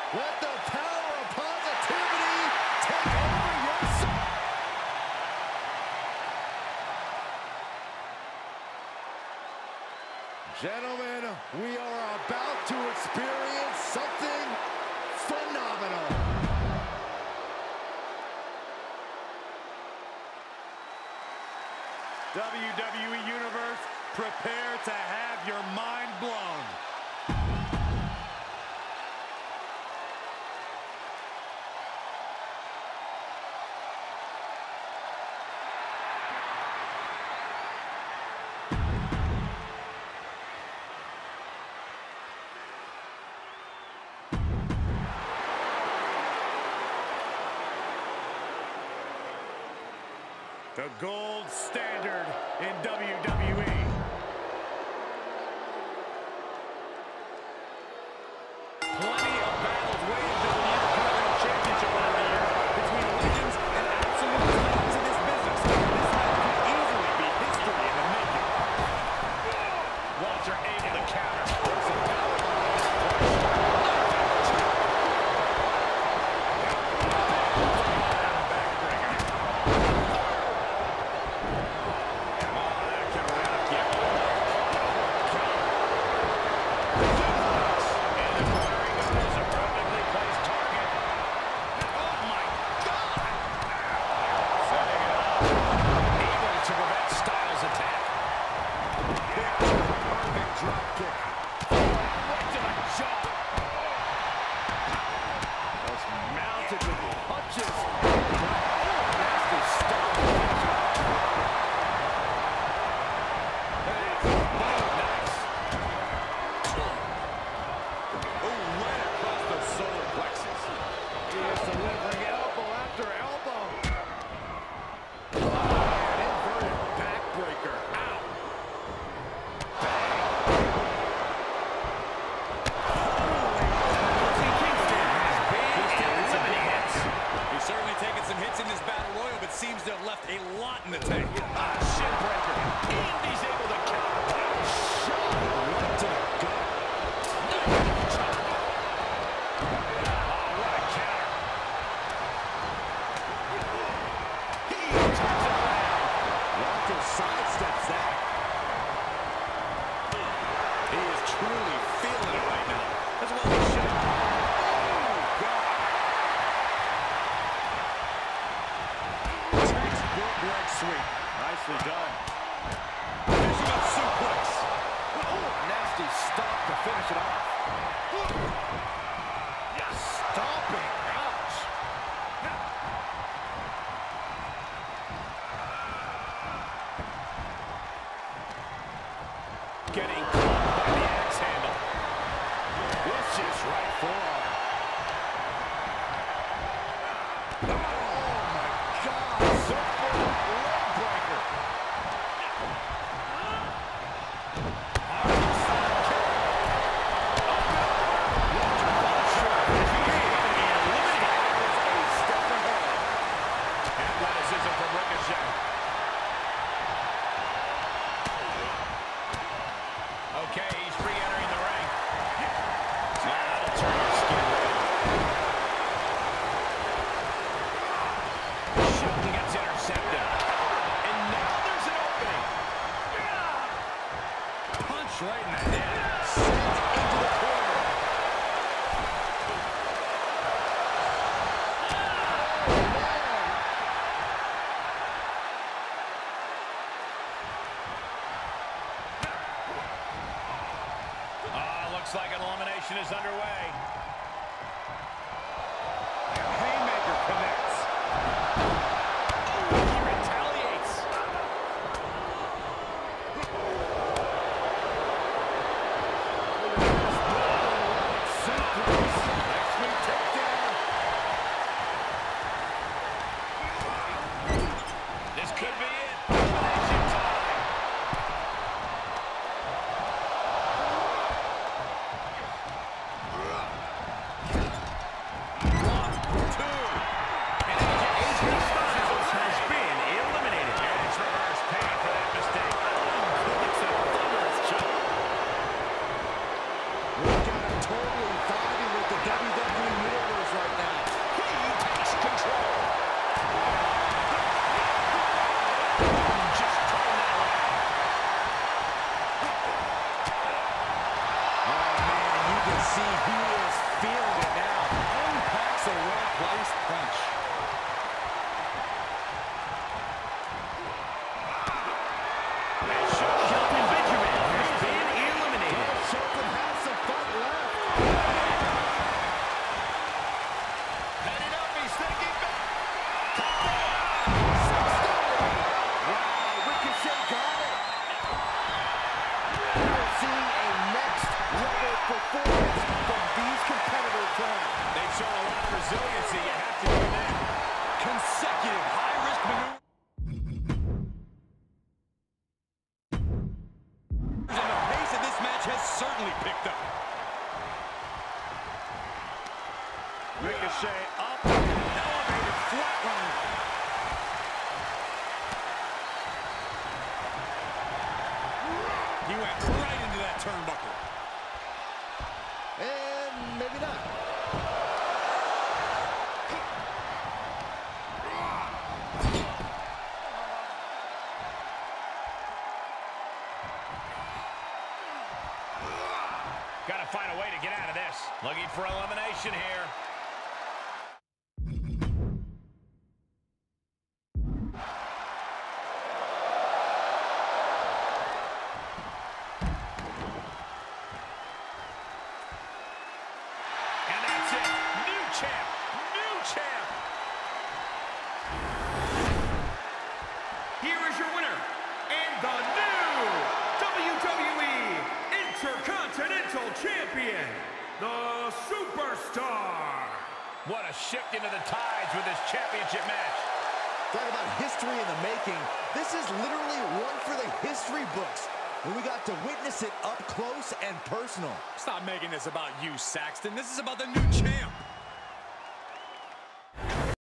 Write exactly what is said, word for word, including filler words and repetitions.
Let the power of positivity take over your soul. Gentlemen, we are about to experience something phenomenal. W W E Universe, prepare to have your mind blown. The gold standard in W W E. Plenty of battles waged over the Intercontinental Championship over the years between legends and absolute titans in this business. This match could easily be history in the making. Walter able to counter. Seems to have left a lot in the tank. Ah, shin breaker. And he's able to counter. Shot right to the gut. Oh, what a counter. He turns it around. Walter sidesteps that. He is truly feeling it right now. That's well he should. Sweet. Nicely done. Finishing up suplex. Oh, nasty stop to finish it off. Yes, stomping. Ouch. Getting caught by the axe handle. Vicious right forearm. Oh, my God. So okay, he's re-entering the ring. Now that'll turn your skin red. Shooting gets intercepted. And now there's an opening. Punch right in the head. Sent into the corner. Looks like an elimination is underway. Haymaker connects. Oh, he retaliates. Next week takedown. This could be it. Elimination time. has certainly picked up. Ricochet up, elevated flatline. He went right into that turnbuckle. And maybe not. Got to find a way to get out of this. Looking for elimination here. And that's it. New champ. New champ. Here is your winner, and the new W W E Intercontinental Champion, the Superstar. What a shift into the tides with this championship match. Talk about history in the making. This is literally one for the history books. And we got to witness it up close and personal. Stop making this about you, Saxton. This is about the new champ.